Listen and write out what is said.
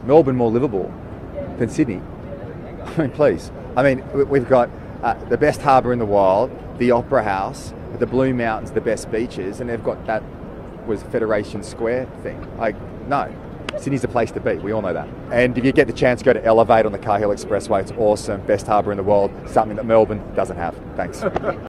Melbourne more livable than Sydney? I mean, please. I mean, we've got the best harbour in the world, the Opera House, the Blue Mountains, the best beaches, and they've got that was Federation Square thing. Like, no. Sydney's the place to be, we all know that. And if you get the chance to go to Elevate on the Cahill Expressway, it's awesome, best harbour in the world, something that Melbourne doesn't have. Thanks.